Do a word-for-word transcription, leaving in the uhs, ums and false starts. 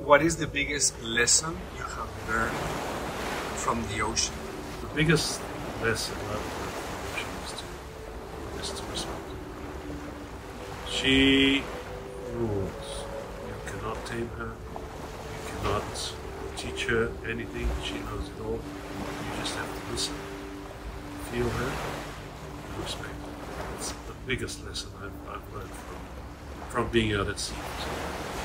what is the biggest lesson you have learned from the ocean? The biggest lesson I've learned from the ocean is to, is to respect her. She rules. You cannot tame her. You cannot teach her anything. She knows it all. You just have to listen, feel her, and respect her. That's the biggest lesson I've, I've learned from, from being out at sea.